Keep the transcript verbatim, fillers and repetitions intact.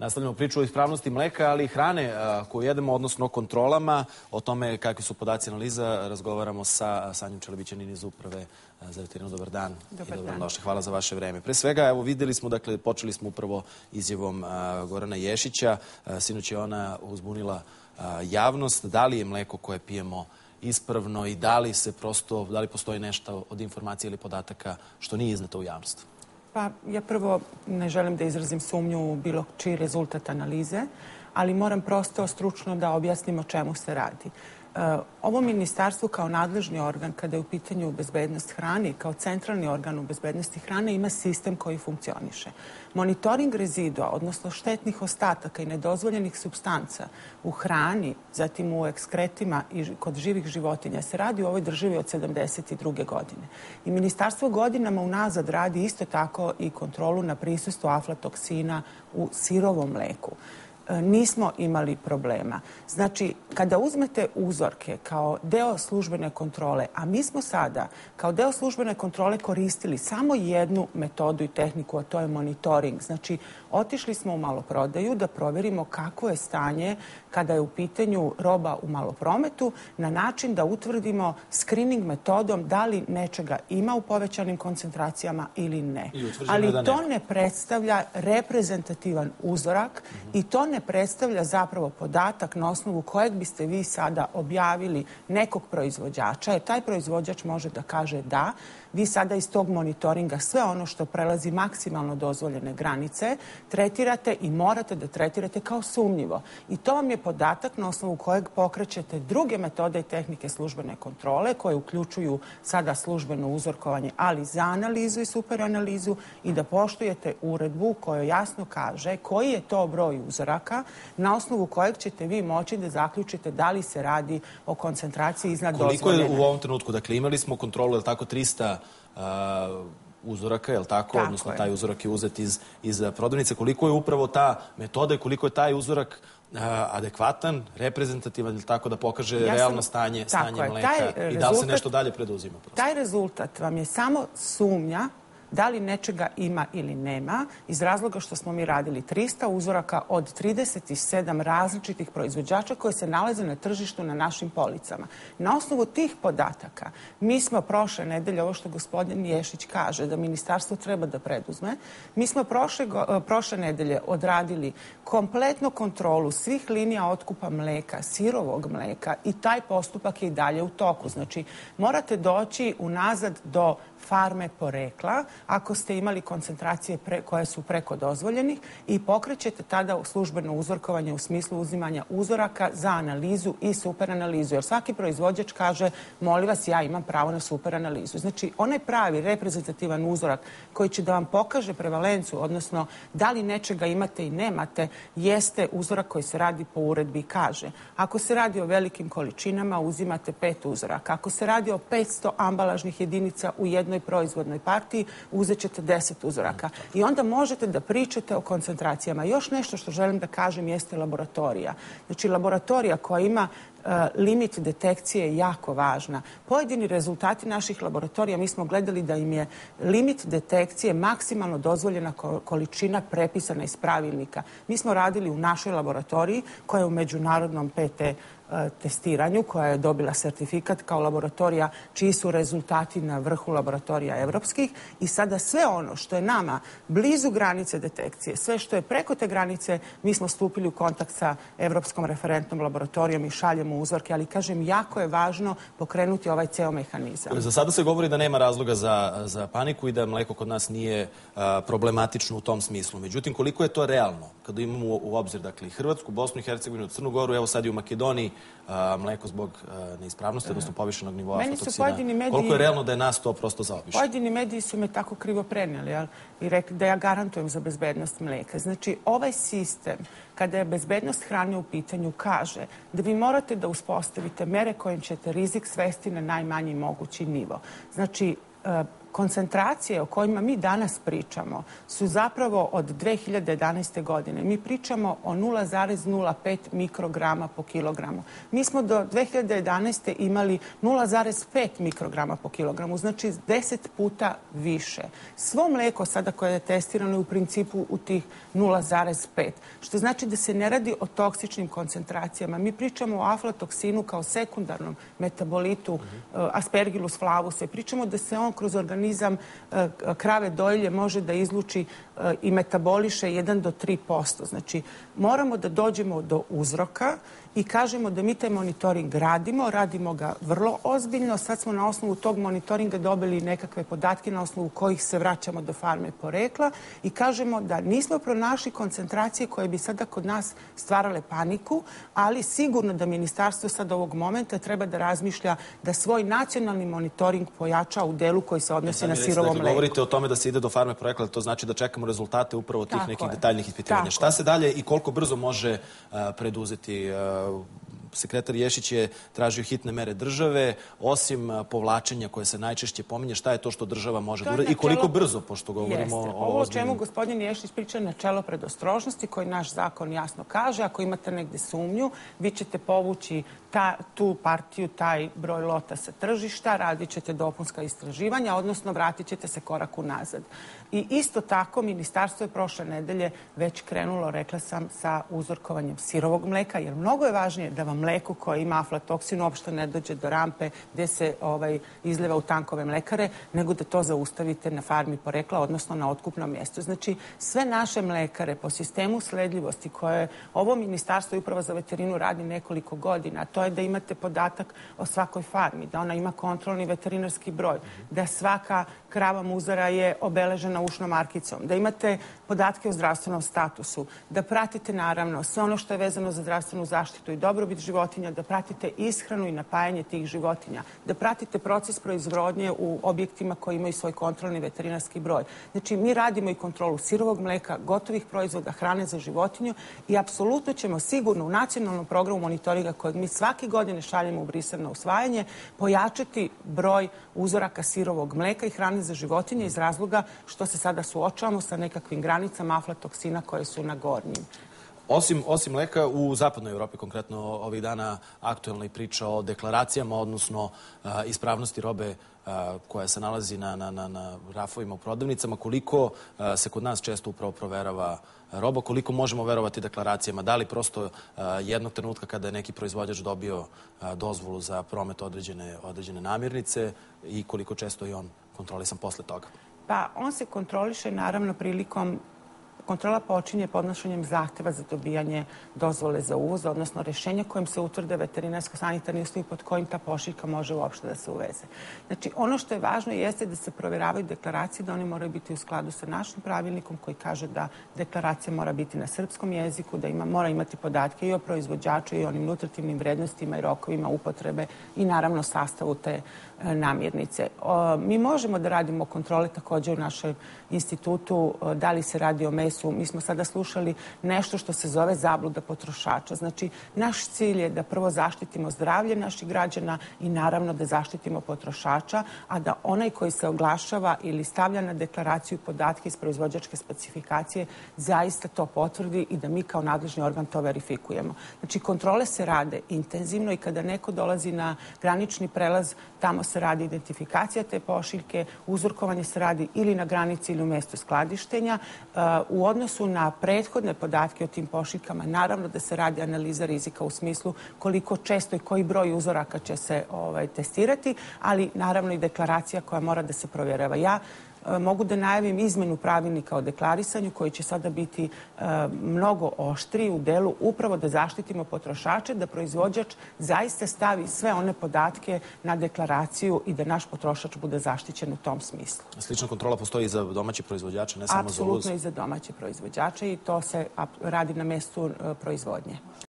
Nastavljamo priču o ispravnosti mleka, ali i hrane koju jedemo, odnosno o kontrolama. O tome kakvi su podaci analiza razgovaramo sa Sanjom Čelebićanin iz Uprave za veterinu. Dobar dan. Dobar dan. Dobrodošli. Hvala za vaše vreme. Pre svega, evo, videli smo, dakle, počeli smo upravo izjavom Gorana Ješića. Sinoć je ona uzbunila javnost. Da li je mleko koje pijemo ispravno i da li se prosto, da li postoji nešto od informacija ili podataka što nije izneto u javnost? Pa ja prvo ne želim da izrazim sumnju u bilo čiji rezultat analize, ali moram prosto stručno da objasnim o čemu se radi. Ovo ministarstvo kao nadležni organ, kada je u pitanju bezbednost hrane, kao centralni organ u bezbednosti hrane, ima sistem koji funkcioniše. Monitoring rezidua, odnosno štetnih ostataka i nedozvoljenih supstanca u hrani, zatim u ekskretima i kod živih životinja, se radi u ovoj državi od sedamdeset druge godine. I ministarstvo godinama unazad radi isto tako i kontrolu na prisustvo aflatoksina u sirovom mleku. Nismo imali problema. Znači, kada uzmete uzorke kao deo službene kontrole, a mi smo sada kao deo službene kontrole koristili samo jednu metodu i tehniku, a to je monitoring. Znači, otišli smo u maloprodaju da proverimo kako je stanje kada je u pitanju roba u maloprometu, na način da utvrdimo screening metodom da li nečega ima u povećanim koncentracijama ili ne. Ali to ne predstavlja reprezentativan uzorak i to ne predstavlja zapravo podatak na osnovu kojeg biste vi sada objavili nekog proizvođača, jer taj proizvođač može da kaže da, vi sada iz tog monitoringa sve ono što prelazi maksimalno dozvoljene granice tretirate i morate da tretirate kao sumnjivo. I to vam je podatak na osnovu kojeg pokrećete druge metode i tehnike službene kontrole koje uključuju sada službeno uzorkovanje, ali za analizu i superanalizu i da poštujete uredbu koja jasno kaže koji je to broj uzoraka na osnovu kojeg ćete vi moći da zaključite da li se radi o koncentraciji iznad dozvoljene. Koliko je u ovom trenutku? Dakle, imali smo kontrolu, je li tako, trista uzoraka, je li tako? Odnosno, taj uzorak je uzet iz prodavnice. Koliko je upravo ta metoda i koliko je taj uzorak adekvatan, reprezentativan, ili tako, da pokaže realno stanje mleka i da li se nešto dalje preduzima? Taj rezultat vam je samo sumnja da li nečega ima ili nema, iz razloga što smo mi radili trista uzoraka od trideset sedam različitih proizvođača koje se nalaze na tržištu na našim policama. Na osnovu tih podataka mi smo prošle nedelje, ovo što gospodin Ješić kaže da ministarstvo treba da preduzme, mi smo prošle, prošle nedelje odradili kompletnu kontrolu svih linija otkupa mleka, sirovog mleka, i taj postupak je i dalje u toku. Znači, morate doći unazad do farme porekla ako ste imali koncentracije koje su preko dozvoljenih i pokrećete tada službeno uzorkovanje u smislu uzimanja uzoraka za analizu i superanalizu. Jer svaki proizvođač kaže, molim vas, ja imam pravo na superanalizu. Znači, onaj pravi reprezentativan uzorak koji će da vam pokaže prevalenciju, odnosno da li nečega imate i nemate, jeste uzorak koji se radi po uredbi i kaže, ako se radi o velikim količinama, uzimate pet uzoraka. Ako se radi o petsto ambalažnih jedinica u jednoj proizvodnoj partiji, uzet ćete deset uzoraka. I onda možete da pričate o koncentracijama. Još nešto što želim da kažem jeste laboratorija. Znači, laboratorija koja ima limit detekcije je jako važna. Pojedini rezultati naših laboratorija, mi smo gledali da im je limit detekcije maksimalno dozvoljena količina prepisana iz pravilnika. Mi smo radili u našoj laboratoriji koja je u međunarodnom P T testiranju, koja je dobila sertifikat kao laboratorija čiji su rezultati na vrhu laboratorija evropskih, i sada sve ono što je nama blizu granice detekcije, sve što je preko te granice, mi smo stupili u kontakt sa Evropskom referentnom laboratorijom i šaljemo uzorke, ali kažem, jako je važno pokrenuti ovaj ceo mehanizam. Za sada se govori da nema razloga za paniku i da mleko kod nas nije problematično u tom smislu. Međutim, koliko je to realno? Kada imamo u obzir, dakle, Hrvatsku, Bosnu i Hercegovinu, Crnu Goru, evo sad i u Makedoniji, mleko zbog neispravnosti, odnosno povišenog nivoa aflatoksina. Koliko je realno da je nas to prosto zaobišlo? Pojedini mediji su me tako krivo prenijeli i rekli da ja garantujem za bezbednost mleka. Znači, ovaj sistem, kada je bezbednost hrane u pitanju, kaže da vi morate da uspostavite mere kojim ćete rizik svesti na najmanji mogući nivo. Znači, koncentracije o kojima mi danas pričamo su zapravo od dve hiljade jedanaeste. godine. Mi pričamo o nula zarez nula pet mikrograma po kilogramu. Mi smo do dve hiljade jedanaeste. imali nula zarez pet mikrograma po kilogramu, znači deset puta više. Svo mleko sada koje je testirano je u principu u tih nula zarez pet, što znači da se ne radi o toksičnim koncentracijama. Mi pričamo o aflatoksinu kao sekundarnom metabolitu Aspergillus flavuse. Pričamo da se on kroz organizam krave dojilje može da izluči i metaboliše jedan do tri posto. Znači, moramo da dođemo do uzroka i kažemo da mi taj monitoring radimo, radimo ga vrlo ozbiljno. Sad smo na osnovu tog monitoringa dobili nekakve podatke na osnovu kojih se vraćamo do farme porekla i kažemo da nismo pronašli koncentracije koje bi sada kod nas stvarale paniku, ali sigurno da ministarstvo sad ovog momenta treba da razmišlja da svoj nacionalni monitoring pojača u delu koji se odnosi na sirovo mleko. Govorite o tome da se ide do farme porekla, to znači da čekamo rezultate upravo tih nekih detaljnih ispitivanja. Šta se dalje i koliko brzo može preduzeti? Sekretar Ješić je tražio hitne mere države, osim povlačenja koje se najčešće pominje, šta je to što država može da uradi i koliko brzo, pošto govorimo o ozbiljnim... Ovo o čemu gospodin Ješić priča je načelo predostrožnosti koji naš zakon jasno kaže. Ako imate negde sumnju, vi ćete povući tu partiju, taj broj lota sa tržišta, radit ćete dopunska istraživanja, odnosno vratit ćete se korak unazad. I isto tako, ministarstvo je prošle nedelje već krenulo, rekla sam, sa uzorkovanjem sirovog mleka, jer mnogo je važnije da vam mleko koje ima aflatoksin uopšte ne dođe do rampe gde se izliva u tankove mlekare, nego da to zaustavite na farmi porekla, odnosno na otkupnom mjestu. Znači, sve naše mlekare po sistemu sledljivosti koje ovo ministarstvo i Uprava za veterinu radi nekoliko godina, to je da imate podatak o svakoj farmi, da ona ima kontrolni veterinarski broj, da svaka krava muzara je obeležena ušnom markicom, da imate podatke o zdravstvenom statusu, da pratite naravno sve ono što je vezano za zdravstvenu zaštitu i dobrobit životinja, da pratite ishranu i napajanje tih životinja, da pratite proces proizvodnje u objektima koji imaju svoj kontrolni veterinarski broj. Znači, mi radimo i kontrolu sirovog mleka, gotovih proizvoda, hrane za životinju i apsolutno ćemo sigurno u nacionalnom programu monitoringa kojeg mi svake godine šaljemo u Brisel na usvajanje, pojačati broj uzoraka sirovog mleka i hrane za životinje iz razloga što se sada suočavamo sa nekakvim granicama aflatoksina koje su na gornjim. Osim, osim mleka, u zapadnoj Evropi, konkretno ovih dana, aktuelna i priča o deklaracijama, odnosno a, ispravnosti robe a, koja se nalazi na, na, na, na rafovima u prodavnicama. Koliko a, se kod nas često upravo proverava roba, koliko možemo verovati deklaracijama? Da li prosto a, jednog trenutka kada je neki proizvođač dobio a, dozvolu za promet određene, određene namirnice i koliko često je on kontrolisan posle toga? Pa, on se kontroliše naravno prilikom Kontrola počinje podnošenjem zahteva za dobijanje dozvole za uvoz, odnosno rešenja kojim se utvrde veterinarsko-sanitarni uslovi pod kojim ta pošiljka može uopšte da se uveze. Znači, ono što je važno jeste da se provjeravaju deklaracije, da one moraju biti u skladu sa našim pravilnikom koji kaže da deklaracija mora biti na srpskom jeziku, da ima, mora imati podatke i o proizvođaču i o onim nutritivnim vrednostima i rokovima upotrebe i naravno sastavu te namirnice. Mi možemo da radimo kontrole također u našem institutu, da li se radi o mesu. Mi smo sada slušali nešto što se zove zabluda potrošača. Znači, naš cilj je da prvo zaštitimo zdravlje naših građana i naravno da zaštitimo potrošača, a da onaj koji se oglašava ili stavlja na deklaraciju podatke iz proizvođačke specifikacije zaista to potvrdi i da mi kao nadležni organ to verifikujemo. Znači, kontrole se rade intenzivno i kada neko dolazi na granični prelaz, tamo se radi identifikacija te pošiljke, uzorkovanje se radi ili na granici ili u mjestu skladištenja. U odnosu na prethodne podatke o tim pošiljkama, naravno da se radi analiza rizika u smislu koliko često i koji broj uzoraka će se ovaj, testirati, ali naravno i deklaracija koja mora da se provjerava. Ja mogu da najavim izmenu pravilnika o deklarisanju koji će sada biti e, mnogo oštriji u delu upravo da zaštitimo potrošače, da proizvođač zaista stavi sve one podatke na deklaraciju i da naš potrošač bude zaštićen u tom smislu. Slična kontrola postoji i za domaće proizvođače, ne samo za uvoz? Apsolutno i za domaće proizvođače i to se radi na mjestu proizvodnje.